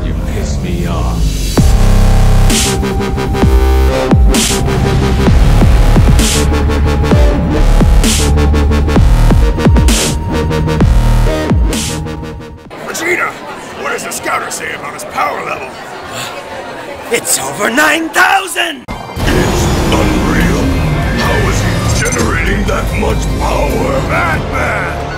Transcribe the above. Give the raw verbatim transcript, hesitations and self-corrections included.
You piss me off. Vegeta, what does the scouter say about his power level? It's over nine thousand! It's unreal. How is he generating that much power? Batman!